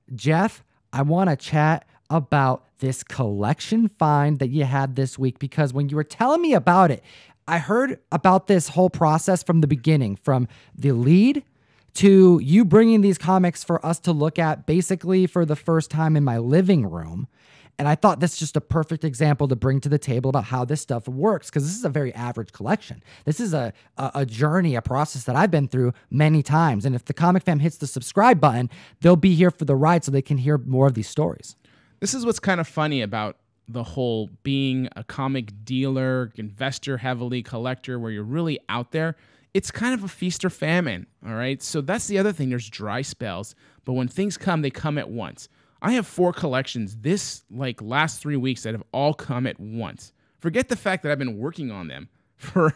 Jeff, I want to chat about this collection find that you had this week because when you were telling me about it, I heard about this whole process from the beginning, from the lead to you bringing these comics for us to look at basically for the first time in my living room. And I thought that's just a perfect example to bring to the table about how this stuff works, because this is a very average collection. This is a journey, a process that I've been through many times. And if the Comic Fam hits the subscribe button, they'll be here for the ride so they can hear more of these stories. This is what's kind of funny about the whole being a comic dealer, investor heavily, collector, where you're really out there. It's kind of a feast or famine, all right? So that's the other thing. There's dry spells, but when things come, they come at once. I have 4 collections this last 3 weeks that have all come at once. Forget the fact that I've been working on them for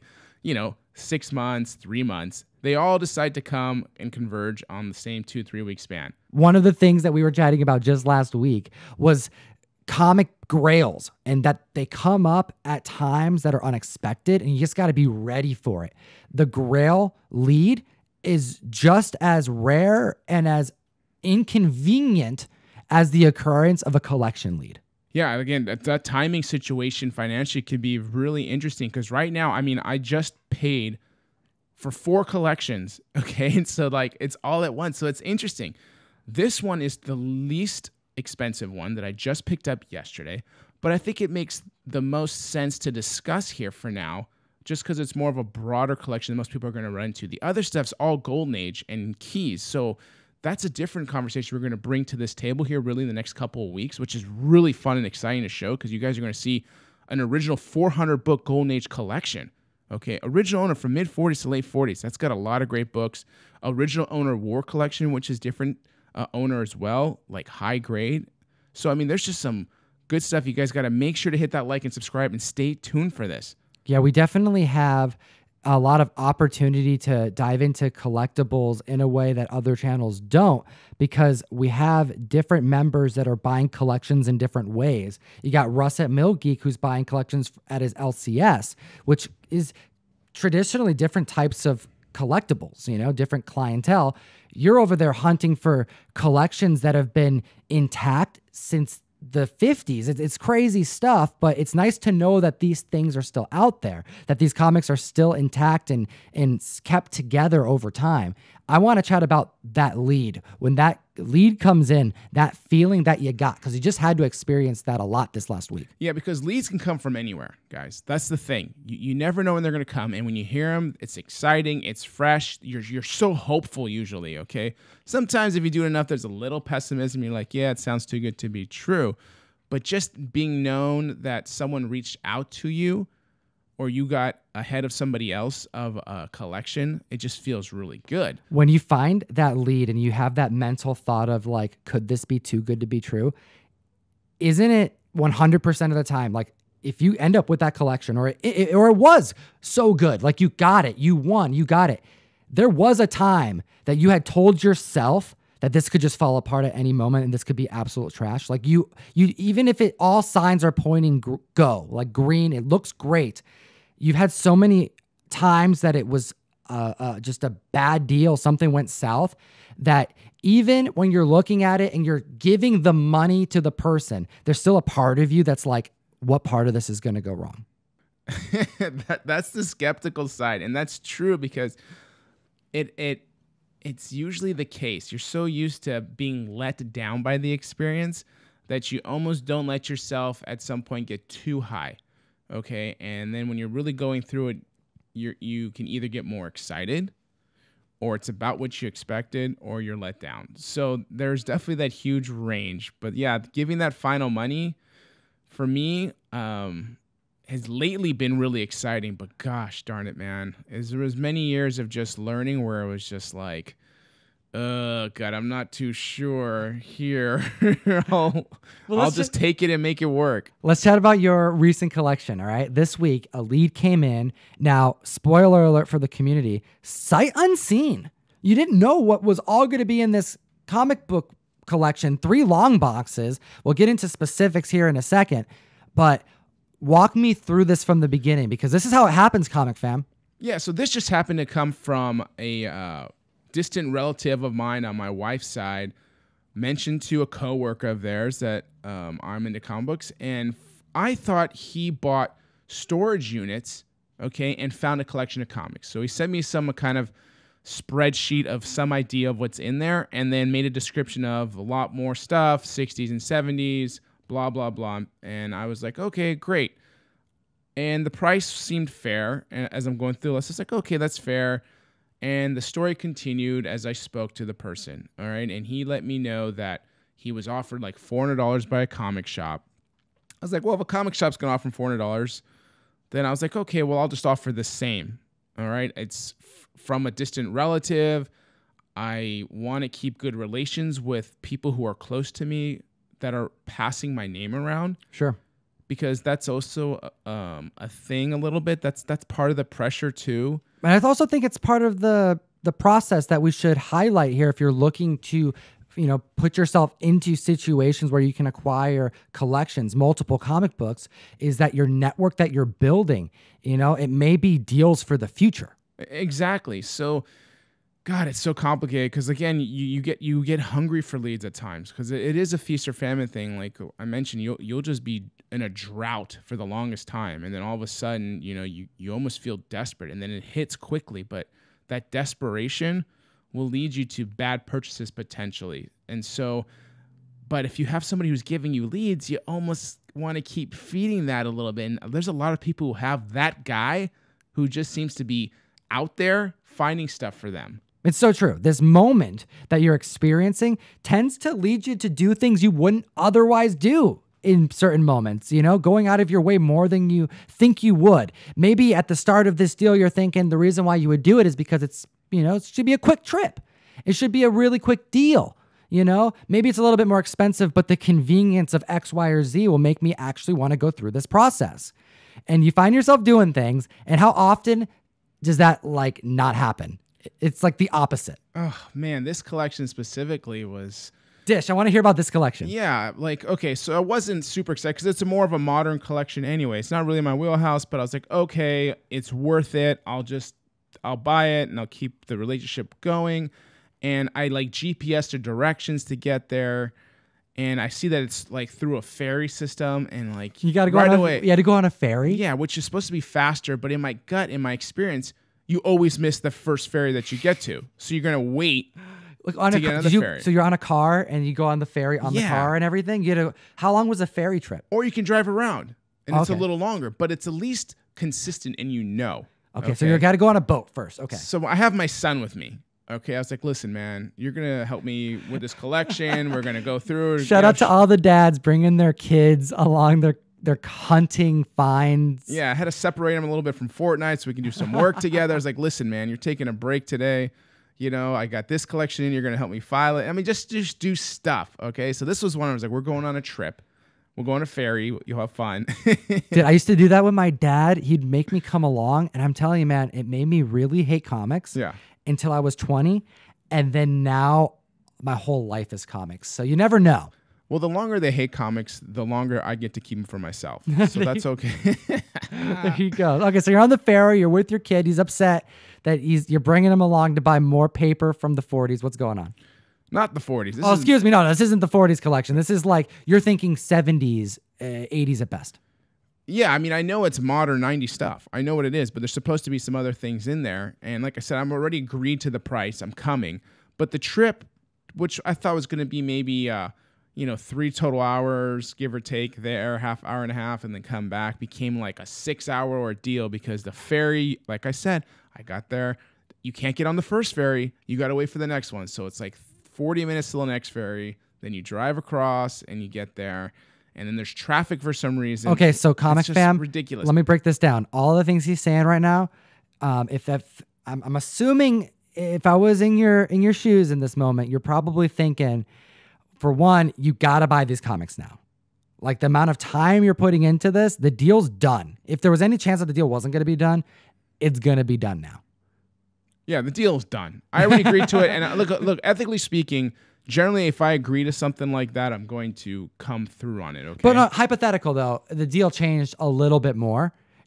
6 months, 3 months. They all decide to come and converge on the same 2-3 week span. One of the things that we were chatting about just last week was comic grails, and that they come up at times that are unexpected, and you just got to be ready for it. The grail lead is just as rare and as inconvenient as the occurrence of a collection lead. Yeah, again, that timing situation financially could be really interesting because right now, I just paid for 4 collections, okay? And so it's all at once. So it's interesting. This one is the least expensive one that I just picked up yesterday, but I think it makes the most sense to discuss here for now just because it's more of a broader collection than most people are going to run into. The other stuff's all Golden Age and keys. So that's a different conversation we're going to bring to this table here really in the next couple of weeks, which is really fun and exciting to show because you guys are going to see an original 400-book Golden Age collection. Okay, original owner from mid-40s to late 40s. That's got a lot of great books. Original owner war collection, which is different owner as well, like high grade. So, there's just some good stuff. You guys got to make sure to hit that like and subscribe and stay tuned for this. Yeah, we definitely have a lot of opportunity to dive into collectibles in a way that other channels don't, because we have different members that are buying collections in different ways. You got Russ at Mill Geek, who's buying collections at his LCS, which is traditionally different types of collectibles, different clientele. You're over there hunting for collections that have been intact since the 50s. It's crazy stuff, but it's nice to know that these things are still out there, that these comics are still intact and kept together over time. I want to chat about that lead. When that lead comes in, that feeling that you got, because you just had to experience that a lot this last week. Yeah, because leads can come from anywhere, guys. That's the thing. You never know when they're going to come, and when you hear them, it's exciting, it's fresh. You're so hopeful usually, okay? Sometimes if you do it enough, there's a little pessimism. You're like, yeah, it sounds too good to be true. But just being known that someone reached out to you or you got ahead of somebody else of a collection, it just feels really good. When you find that lead and you have that mental thought of could this be too good to be true? Isn't it 100% of the time, if you end up with that collection or it was so good, you got it, you won, you got it. There was a time that you had told yourself that this could just fall apart at any moment and this could be absolute trash. You even if all signs are pointing green, it looks great. You've had so many times that it was just a bad deal, something went south, that even when you're looking at it and you're giving the money to the person, there's still a part of you that's like, what part of this is going to go wrong? That's the skeptical side. And that's true because it's usually the case. You're so used to being let down by the experience that you almost don't let yourself at some point get too high. Okay. And then when you're really going through it, you can either get more excited or it's about what you expected or you're let down. So there's definitely that huge range. But yeah, giving that final money for me has lately been really exciting. But gosh darn it, man. There was many years of just learning where it was just like, God, I'm not too sure here. I'll just take it and make it work. Let's chat about your recent collection, all right? This week, a lead came in. Now, spoiler alert for the community, sight unseen. You didn't know what was all going to be in this comic book collection, 3 long boxes. We'll get into specifics here in a second, but walk me through this from the beginning, because this is how it happens, Comic Fam. Yeah, so this just happened to come from a distant relative of mine on my wife's side mentioned to a coworker of theirs that I'm into comic books, and I thought he bought storage units, okay, and found a collection of comics. So he sent me some kind of spreadsheet of some idea of what's in there, and then made a description of a lot more stuff, 60s and 70s, blah, blah, blah. And I was like, okay, great. And the price seemed fair. And as I'm going through this, it's like, okay, that's fair. And the story continued as I spoke to the person. All right. And he let me know that he was offered like $400 by a comic shop. I was like, well, if a comic shop's going to offer him $400, then I was like, okay, well, I'll just offer the same. All right. It's from a distant relative. I want to keep good relations with people who are close to me that are passing my name around. Sure. Because that's also a thing a little bit. That's part of the pressure too. And I also think it's part of the process that we should highlight here if you're looking to, put yourself into situations where you can acquire collections, multiple comic books, is that your network that you're building, it may be deals for the future. Exactly. So, God, it's so complicated because again, you get hungry for leads at times because it is a feast or famine thing. Like I mentioned, you'll just be in a drought for the longest time, and then all of a sudden, you almost feel desperate, and then it hits quickly. But that desperation will lead you to bad purchases potentially. And so, but if you have somebody who's giving you leads, you almost want to keep feeding that a little bit. And there's a lot of people who have that guy who just seems to be out there finding stuff for them. It's so true. This moment that you're experiencing tends to lead you to do things you wouldn't otherwise do in certain moments, going out of your way more than you think you would. Maybe at the start of this deal, you're thinking the reason why you would do it is because it's, it should be a quick trip. It should be a really quick deal. Maybe it's a little bit more expensive, but the convenience of X, Y, or Z will make me actually want to go through this process. And you find yourself doing things. And how often does that not happen? It's like the opposite. Oh man, this collection specifically was... Dish, I want to hear about this collection. Yeah, okay, so I wasn't super excited because it's more of a modern collection anyway. It's not really my wheelhouse, but I was like, okay, it's worth it. I'll buy it and I'll keep the relationship going. And I GPS the directions to get there. And I see that it's through a ferry system and you got to go right away. You had to go on a ferry? Yeah, which is supposed to be faster, but in my experience, you always miss the first ferry that you get to. So you're going to wait. On ferry. So you're on a car and you go on the ferry on the car and everything. How long was a ferry trip? Or you can drive around and it's a little longer, but it's at least consistent and Okay, so you got to go on a boat first. Okay. So I have my son with me. Okay, I was like, listen, man, you're going to help me with this collection. We're going to go through. Shout out to all the dads bringing their kids along their hunting finds. Yeah, I had to separate them a little bit from Fortnite so we can do some work together. I was like, listen, man, you're taking a break today. I got this collection in. You're going to help me file it. I mean, just do stuff, okay? So this was one I was like, we're going on a trip. We'll go on a ferry. You'll have fun. Dude, I used to do that with my dad. He'd make me come along. And I'm telling you, man, it made me really hate comics until I was 20. And then now my whole life is comics. So you never know. Well, the longer they hate comics, the longer I get to keep them for myself. So that's okay. There you go. Okay, so you're on the ferry. You're with your kid. He's upset that you're bringing him along to buy more paper from the 40s. What's going on? Not the 40s. Excuse me. No, this isn't the 40s collection. This is you're thinking 70s, 80s at best. Yeah, I mean, I know it's modern 90s stuff. I know what it is, but there's supposed to be some other things in there. And like I said, I'm already agreed to the price. I'm coming. But the trip, which I thought was going to be maybe 3 total hours, give or take there, hour and a half, and then come back, became like a 6-hour ordeal because the ferry, like I said, I got there. You can't get on the first ferry. You got to wait for the next one. So it's 40 minutes till the next ferry. Then you drive across and you get there. And then there's traffic for some reason. Okay, so Comic Fam, ridiculous. Let me break this down. All the things he's saying right now, if I'm assuming if I was in your shoes in this moment, you're probably thinking, for one, you got to buy these comics now. The amount of time you're putting into this, the deal's done. If there was any chance that the deal wasn't going to be done, it's going to be done now. Yeah, the deal's done. I already agreed to it. And look, ethically speaking, generally, if I agree to something like that, I'm going to come through on it, okay? But hypothetical, though, the deal changed a little bit more.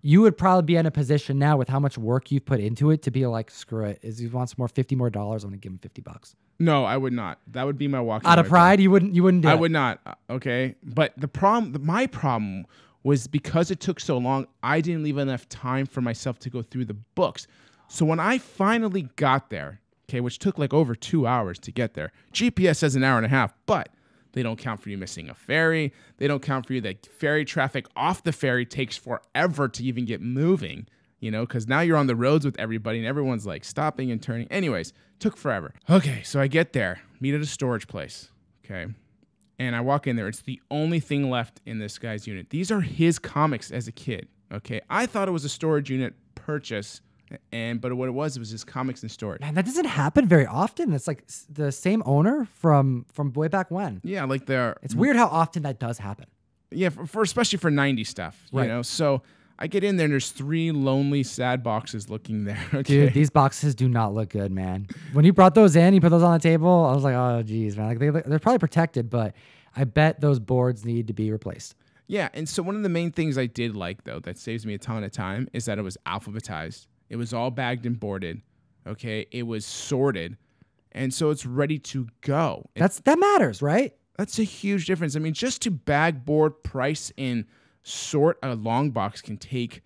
you would probably be in a position now with how much work you've put into it to be like, screw it. If he wants more $50 more, I'm going to give him $50. No, I would not. That would be my walking Out of away pride, you wouldn't do it. I would not. Okay. But my problem was because it took so long, I didn't leave enough time for myself to go through the books. So when I finally got there, okay, which took like over 2 hours to get there, GPS says an hour and a half, but they don't count for you missing a ferry. They don't count for you that ferry traffic off the ferry takes forever to even get moving, because now you're on the roads with everybody and everyone's like stopping and turning. Anyways, took forever. Okay, so I get there, meet at a storage place, okay? And I walk in there. It's the only thing left in this guy's unit. These are his comics as a kid, okay? I thought it was a storage unit purchase, but what it was his comics in storage. Man, that doesn't happen very often. It's like the same owner from way back when. Yeah, like it's weird how often that does happen. Yeah, for especially for 90s stuff, right. So I get in there and there's 3 lonely, sad boxes looking there. Okay? Dude, these boxes do not look good, man. When you brought those in, you put those on the table, I was like, oh, geez, man. Like they're probably protected, but I bet those boards need to be replaced. Yeah, and so one of the main things I did like, though, that saves me a ton of time is that it was alphabetized. It was all bagged and boarded, okay? It was sorted, and so it's ready to go. That matters, right? That's a huge difference. I mean, just to bag, board, price, and sort a long box can take,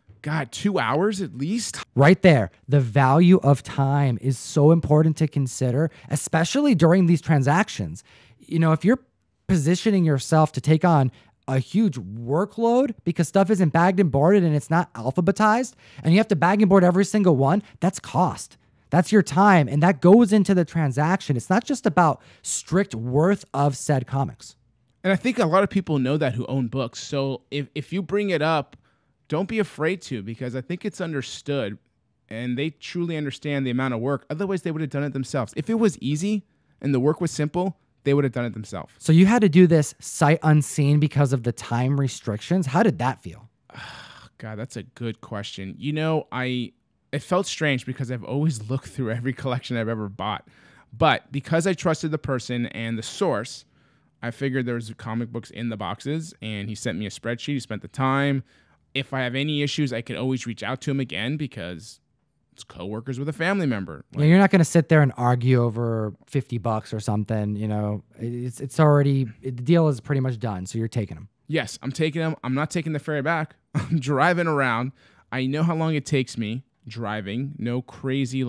2 hours at least. Right there. The value of time is so important to consider, especially during these transactions. If you're positioning yourself to take on a huge workload because stuff isn't bagged and boarded and it's not alphabetized, and you have to bag and board every single one, that's cost. That's your time, and that goes into the transaction. It's not just about strict worth of said comics. And I think a lot of people know that who own books. So if you bring it up, don't be afraid to, because I think it's understood and they truly understand the amount of work. Otherwise, they would have done it themselves. If it was easy and the work was simple, they would have done it themselves. So you had to do this sight unseen because of the time restrictions. How did that feel? God, that's a good question. It felt strange because I've always looked through every collection I've ever bought. But because I trusted the person and the source, I figured there was comic books in the boxes, and he sent me a spreadsheet. He spent the time. If I have any issues, I could always reach out to him again because it's coworkers with a family member. Yeah, you're not going to sit there and argue over $50 or something. It's already, the deal is pretty much done. So you're taking them. Yes, I'm taking them. I'm not taking the ferry back. I'm driving around. I know how long it takes me driving. No crazy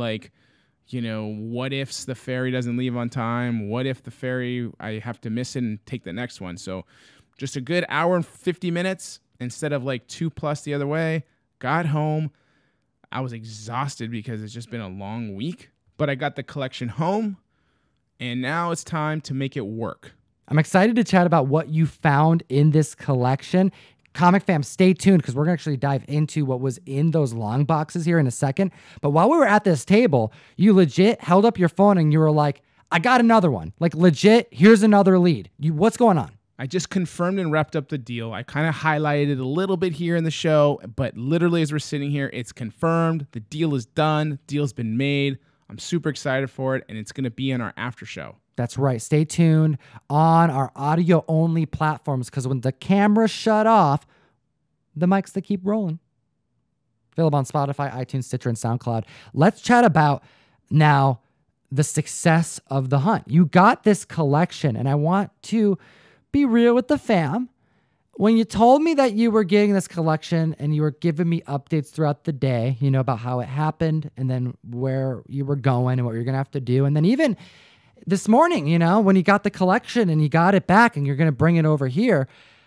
what ifs the ferry doesn't leave on time? What if the ferry, I have to miss it and take the next one? So just a good hour and 50 minutes instead of 2+ the other way. Got home. I was exhausted because it's just been a long week, but I got the collection home, and now it's time to make it work. I'm excited to chat about what you found in this collection. Comic fam, stay tuned because we're going to actually dive into what was in those long boxes here in a second. But while we were at this table, you legit held up your phone and you were like, I got another one. Like legit, here's another lead. What's going on? I just confirmed and wrapped up the deal. I kind of highlighted it a little bit here in the show, but literally as we're sitting here, it's confirmed. The deal is done. Deal's been made. I'm super excited for it, and it's going to be in our after show. That's right. Stay tuned on our audio-only platforms because when the camera shut off, the mics, they keep rolling. Available on Spotify, iTunes, Stitcher, and SoundCloud. Let's chat about now the success of the hunt. You got this collection, and I want to be real with the fam. When you told me that you were getting this collection and you were giving me updates throughout the day, about how it happened and then where you were going and what you're going to have to do. And then even this morning, when you got the collection and you got it back and you're going to bring it over here,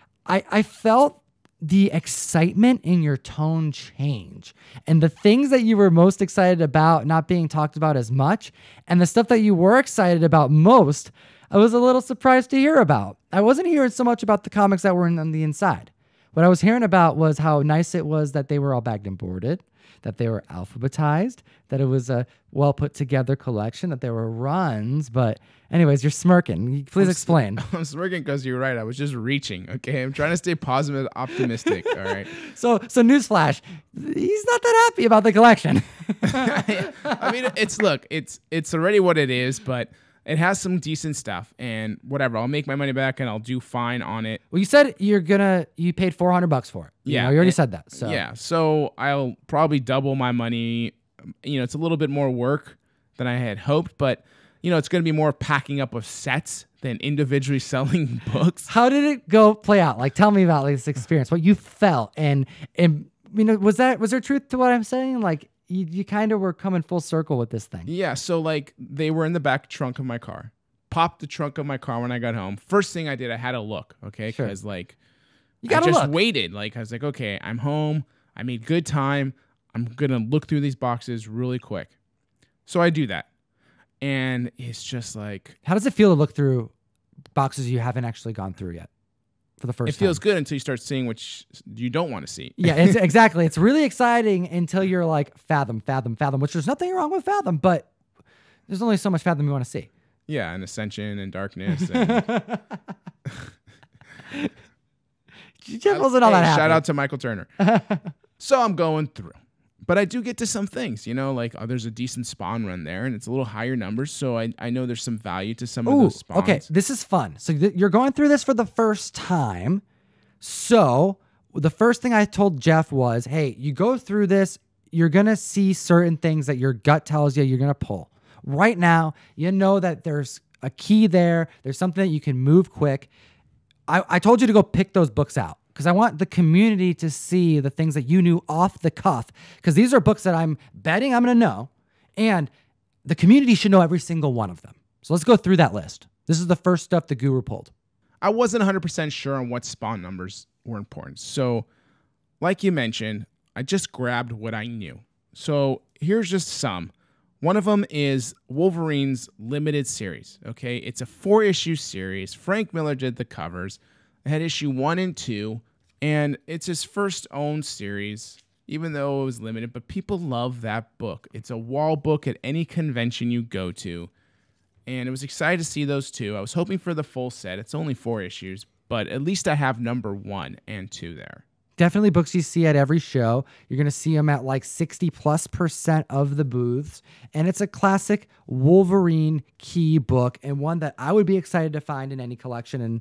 I felt the excitement in your tone change. And the things that you were most excited about not being talked about as much, and the stuff that you were excited about most, I was a little surprised to hear about. I wasn't hearing so much about the comics that were on the inside. What I was hearing about was how nice it was that they were all bagged and boarded, that they were alphabetized, that it was a well put together collection, that there were runs. But anyways, you're smirking. Please explain. I'm smirking because you're right. I was just reaching. Okay, I'm trying to stay positive, optimistic. All right. So newsflash, he's not that happy about the collection. I mean, it's already what it is, but it has some decent stuff, and whatever. I'll make my money back, and I'll do fine on it. Well, you said you paid $400 for it. You already said that. So yeah, so I'll probably double my money. It's a little bit more work than I had hoped, but it's going to be more packing up of sets than individually selling books. How did it play out? Like, tell me about this experience, what you felt, and was there truth to what I'm saying? Like, you kind of were coming full circle with this thing. Yeah, so like they were in the back trunk of my car. Popped the trunk of my car when I got home. First thing I did, I had a look, okay? Because like you gotta I just look. waited. Like I was like, okay, I'm home. I made good time. I'm gonna look through these boxes really quick. So I do that. And it's just like, how does it feel to look through boxes you haven't actually gone through yet for the first time? It feels good until you start seeing which you don't want to see. Yeah, exactly. It's really exciting until you're like Fathom, which there's nothing wrong with Fathom, but there's only so much Fathom you want to see. Yeah, and Ascension and Darkness. And Jeff wasn't all that happy. Shout out to Michael Turner. So I'm going through. But I do get to some things, like there's a decent Spawn run there, and it's a little higher numbers, so I know there's some value to some of those Spawns. Okay, this is fun. So you're going through this for the first time. So the first thing I told Jeff was, hey, you go through this, you're going to see certain things that your gut tells you you're going to pull. Right now, you know that there's a key there. There's something that you can move quick. I told you to go pick those books out, because I want the community to see the things that you knew off the cuff, because these are books that I'm betting I'm going to know, and the community should know every single one of them. So let's go through that list. This is the first stuff the guru pulled. I wasn't 100% sure on what Spawn numbers were important. So like you mentioned, I just grabbed what I knew. So here's just some. One of them is Wolverine's limited series. Okay, it's a 4-issue series. Frank Miller did the covers. It had issue 1 and 2, and it's his first own series, even though it was limited. But people love that book. It's a wall book at any convention you go to, and it was excited to see those two. I was hoping for the full set. It's only 4 issues, but at least I have number 1 and 2 there. Definitely books you see at every show. You're going to see them at like 60+% of the booths. And it's a classic Wolverine key book, and one that I would be excited to find in any collection, and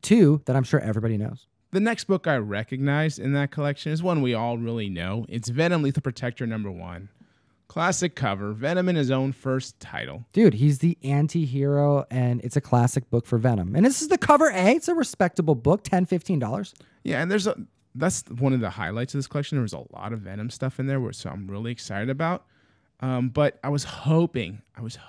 2 that I'm sure everybody knows. The next book I recognized in that collection is one we all really know. It's Venom Lethal Protector number 1. Classic cover. Venom in his own first title. Dude, he's the anti-hero, and it's a classic book for Venom. And this is the cover A. It's a respectable book, $10, $15. Yeah, and that's one of the highlights of this collection. There was a lot of Venom stuff in there, so I'm really excited about. But I was hoping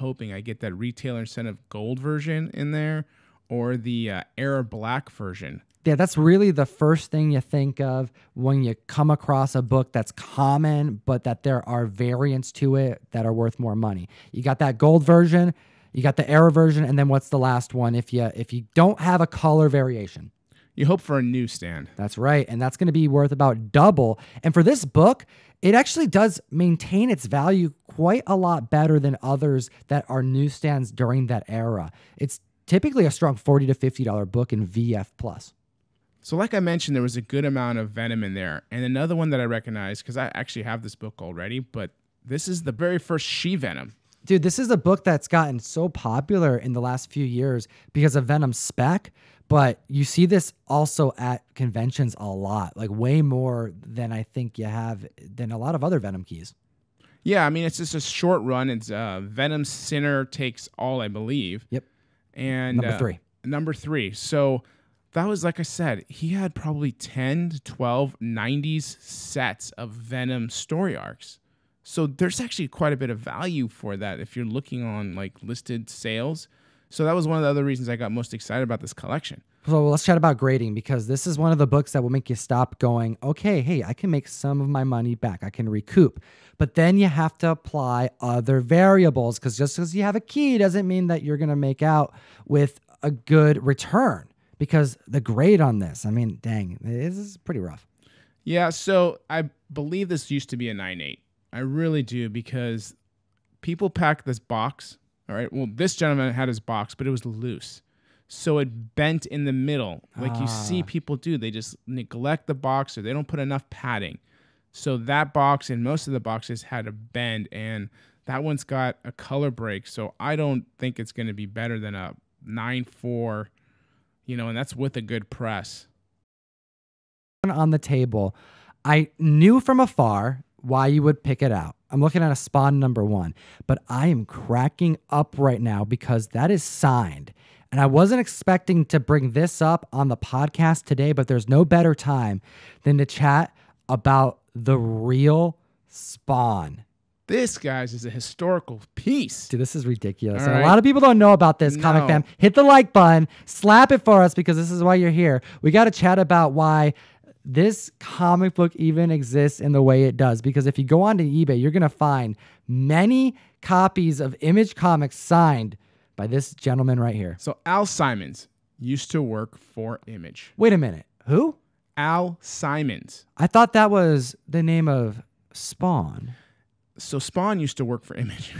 I get that retailer incentive gold version in there, or the Era Black version. Yeah, that's really the first thing you think of when you come across a book that's common, but that there are variants to it that are worth more money. You got that gold version, you got the Era version, and then what's the last one if you don't have a color variation? You hope for a newsstand. That's right, and that's going to be worth about double. And for this book, it actually does maintain its value quite a lot better than others that are newsstands during that era. It's typically a strong $40 to $50 book in VF+. So like I mentioned, there was a good amount of Venom in there. And another one that I recognize, because I actually have this book already, but this is the very first She-Venom. Dude, this is a book that's gotten so popular in the last few years because of Venom's spec, but you see this also at conventions a lot, like way more than I think you have than a lot of other Venom keys. Yeah, I mean, it's just a short run. It's Venom Sinner Takes All, I believe. Yep. And Number 3. So that was, like I said, he had probably 10 to 12 90s sets of Venom story arcs. So there's actually quite a bit of value for that if you're looking on like listed sales. So that was one of the other reasons I got most excited about this collection. So let's chat about grading, because this is one of the books that will make you stop going, okay, hey, I can make some of my money back. I can recoup. But then you have to apply other variables, because just because you have a key doesn't mean that you're going to make out with a good return, because the grade on this, I mean, dang, this is pretty rough. Yeah, so I believe this used to be a 9.8. I really do, because people pack this box. All right. Well, this gentleman had his box, but it was loose. So it bent in the middle. Like you see people do. They just neglect the box, or they don't put enough padding. So that box and most of the boxes had a bend, and That one's got a color break, so I don't think it's going to be better than a 9.4, and that's with a good press. On the table, I knew from afar why you would pick it out. I'm looking at a Spawn #1, but I am cracking up right now because that is signed. And I wasn't expecting to bring this up on the podcast today, but there's no better time than to chat about the real Spawn. This, guys, is a historical piece. Dude, this is ridiculous. All And right. a lot of people don't know about this, Comic Fam. Hit the like button, slap it for us because this is why you're here. We got to chat about why this comic book even exists in the way it does. Because if you go onto eBay, you're going to find many copies of Image Comics signed by this gentleman right here. So Al Simons used to work for Image. Wait a minute. Who? Al Simons. I thought that was the name of Spawn. So Spawn used to work for Image.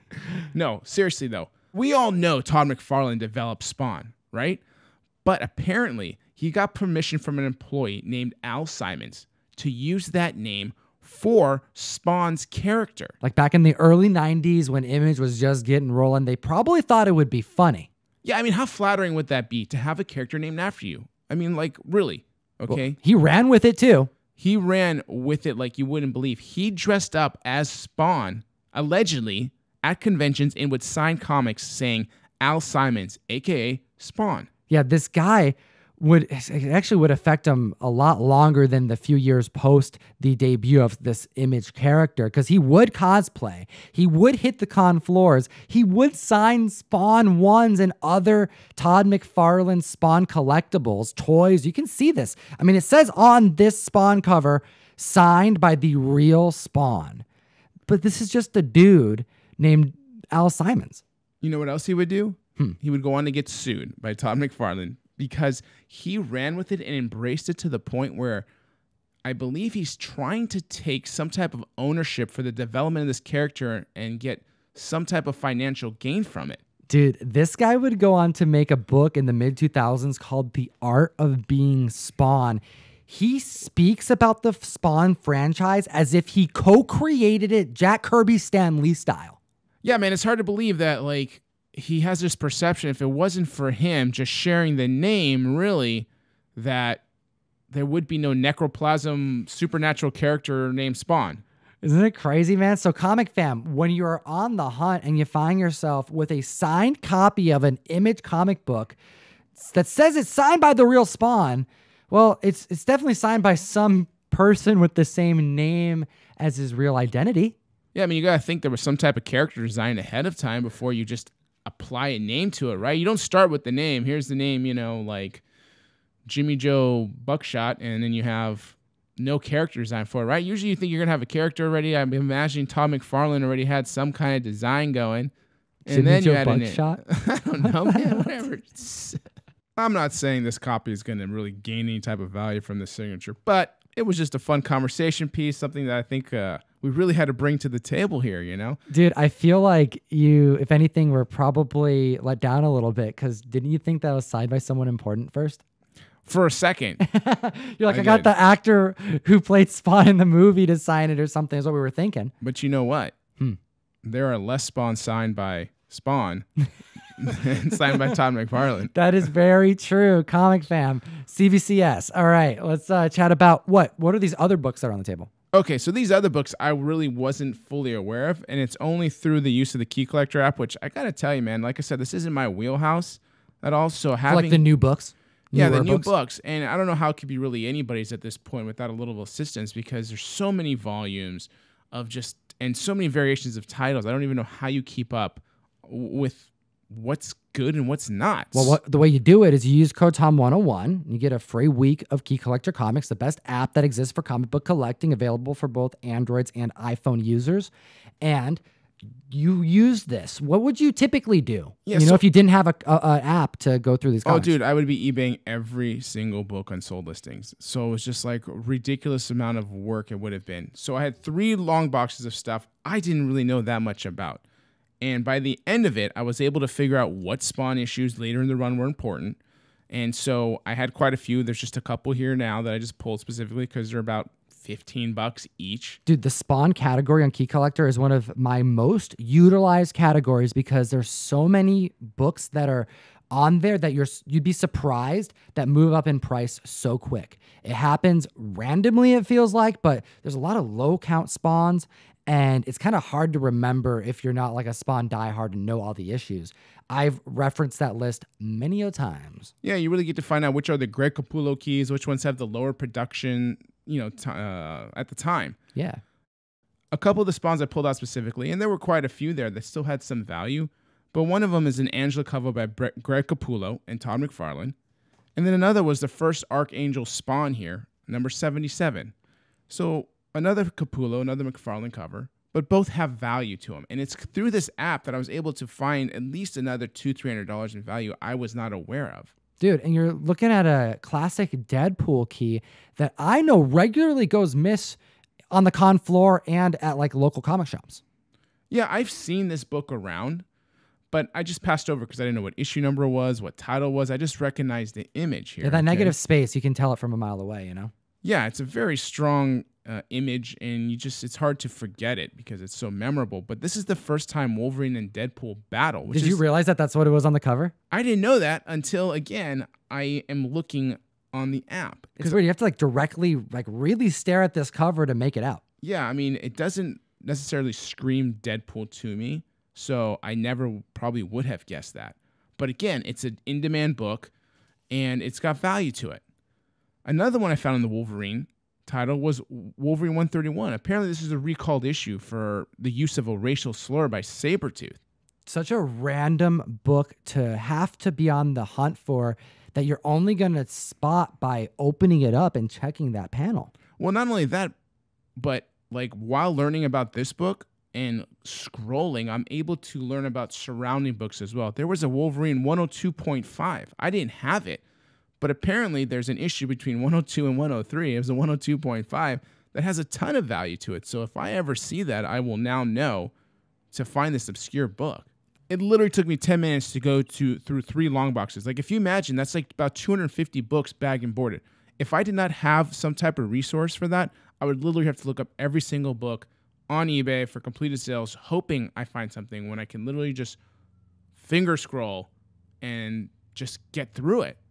No, seriously though. We all know Todd McFarlane developed Spawn, right? But apparently he got permission from an employee named Al Simons to use that name for Spawn's character. Like back in the early 90s when Image was just getting rolling, they probably thought it would be funny. Yeah, I mean, how flattering would that be to have a character named after you? I mean, like, really, okay? Well, he ran with it too. He ran with it like you wouldn't believe. He dressed up as Spawn, allegedly, at conventions and would sign comics saying Al Simons, a.k.a. Spawn. Yeah, this guy would affect him a lot longer than the few years post the debut of this Image character, because he would cosplay, he would hit the con floors, he would sign Spawn 1s and other Todd McFarlane Spawn collectibles, toys. You can see this. I mean, it says on this Spawn cover, signed by the real Spawn. But this is just a dude named Al Simons. You know what else he would do? He would go on to get sued by Todd McFarlane because he ran with it and embraced it to the point where I believe he's trying to take some type of ownership for the development of this character and get some type of financial gain from it. Dude, this guy would go on to make a book in the mid-2000s called The Art of Being Spawn. He speaks about the Spawn franchise as if he co-created it Jack Kirby Stan Lee style. Yeah, man, it's hard to believe that, like, he has this perception, if it wasn't for him just sharing the name, really, that there would be no necroplasm supernatural character named Spawn. Isn't it crazy, man? So, Comic Fam, when you're on the hunt and you find yourself with a signed copy of an Image comic book that says it's signed by the real Spawn, well, it's definitely signed by some person with the same name as his real identity. Yeah, I mean, you got to think there was some type of character design ahead of time before you just apply a name to it, right? You don't start with the name. Here's the name, like Jimmy Joe Buckshot, and then you have no character design for it, right? Usually you think you're going to have a character already. I'm imagining Todd McFarlane already had some kind of design going. And Jimmy then Joe you add Buckshot? I don't know, man, whatever. I'm not saying this copy is going to really gain any type of value from this signature, but it was just a fun conversation piece, something that I think we really had to bring to the table here, Dude, I feel like you, if anything, were probably let down a little bit because didn't you think that was signed by someone important first? For a second. You're like, I got the actor who played Spawn in the movie to sign it or something is what we were thinking. But you know what? There are less Spawn signed by Spawn than signed by Todd McFarlane. That is very true. Comic Fam, CVCS. All right, let's chat about what are these other books that are on the table? Okay, so these other books I really wasn't fully aware of, and it's only through the use of the Key Collector app, which I gotta tell you, man, like I said, this isn't my wheelhouse at all. So having For like the new books? Yeah, the Newer new books. And I don't know how it could be really anybody's at this point without a little assistance because there's so many volumes of just, and so many variations of titles. I don't even know how you keep up with what's good and what's not. Well, the way you do it is you use code TOM101. You get a free week of Key Collector Comics, the best app that exists for comic book collecting, available for both Androids and iPhone users. And you use this. What would you typically do? Yeah, if you didn't have an app to go through these comics? Oh, dude, I would be eBaying every single book on sold listings. So it was just like a ridiculous amount of work it would have been. So I had 3 long boxes of stuff I didn't really know that much about. And by the end of it, I was able to figure out what Spawn issues later in the run were important. And so I had quite a few. There's just a couple here now that I just pulled specifically because they're about $15 each. Dude, the Spawn category on Key Collector is one of my most utilized categories because there's so many books that are on there that you'd be surprised that move up in price so quick. It happens randomly, it feels like, but there's a lot of low count spawns, and it's kind of hard to remember if you're not like a Spawn diehard and know all the issues. I've referenced that list many a times. Yeah, you really get to find out which are the Greg Capullo keys, which ones have the lower production, at the time. Yeah. A couple of the spawns I pulled out specifically, and there were quite a few there that still had some value, but one of them is an Angela cover by Greg Capullo and Todd McFarlane. And then another was the first Archangel spawn here, number 77. So another Capullo, another McFarlane cover, but both have value to them. And it's through this app that I was able to find at least another $200-$300 in value I was not aware of. Dude, and you're looking at a classic Deadpool key that I know regularly goes miss on the con floor and at like local comic shops. Yeah, I've seen this book around, but I just passed over because I didn't know what issue number it was, what title was. I just recognized the image here. Yeah, that negative space, you can tell it from a mile away, you know? Yeah, it's a very strong image, and it's hard to forget it because it's so memorable. But this is the first time Wolverine and Deadpool battle. Did you realize that that's what it was on the cover? I didn't know that until, again, I am looking on the app. It's weird. You have to like directly, like really stare at this cover to make it out. Yeah, I mean, it doesn't necessarily scream Deadpool to me, so I never probably would have guessed that. But again, it's an in-demand book, and it's got value to it. Another one I found in the Wolverine title was Wolverine 131. Apparently, this is a recalled issue for the use of a racial slur by Sabretooth. Such a random book to have to be on the hunt for that you're only going to spot by opening it up and checking that panel. Well, not only that, but like while learning about this book and scrolling, I'm able to learn about surrounding books as well. There was a Wolverine 102.5. I didn't have it, but apparently there's an issue between 102 and 103. It was a 102.5 that has a ton of value to it. So if I ever see that, I will now know to find this obscure book. It literally took me 10 minutes to go through 3 long boxes. Like if you imagine, that's like about 250 books bagged and boarded. If I did not have some type of resource for that, I would literally have to look up every single book on eBay for completed sales, hoping I find something when I can literally just finger scroll and just get through it.